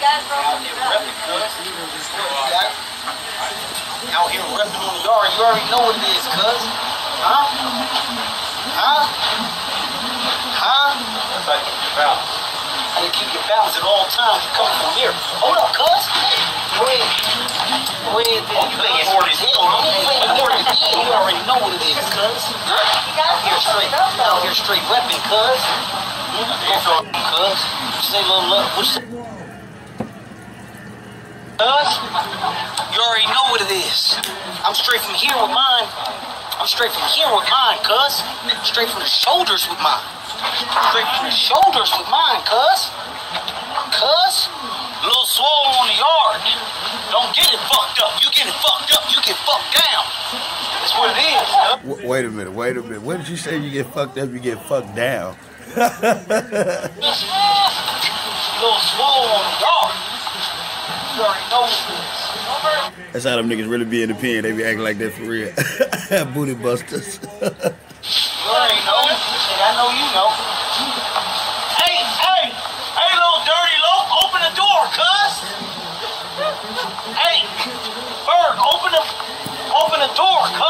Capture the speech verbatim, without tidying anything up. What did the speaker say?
Out here repping on the yard, you already know what it is, cuz. Huh? Huh? Huh? That's how you keep your balance. How you keep your balance at all times. You coming from here. Hold up, cuz. Go ahead. Go ahead, then. You playing more than hell. You playing more than hell. You already know what it is, cuz. Out here straight. Out here straight repping, cuz. Cuz. Say a little love. What's that? Cuz. You already know what it is. I'm straight from here with mine. I'm straight from here with mine, cuz. Straight from the shoulders with mine. Straight from the shoulders with mine, cuz. Cuz. Little swole on the yard. Don't get it fucked up. You get it fucked up, you get fucked down. That's what it is, cuz. Wait a minute, wait a minute. What did you say? You get fucked up, you get fucked down? Little swole on the yard. You already know what it is. That's how them niggas really be in the pen. They be acting like that for real. Booty busters. You already know. I know you know. Hey, hey, hey, little dirty loaf, open the door, cuz. Hey, Bird, open the, open the door, cuz.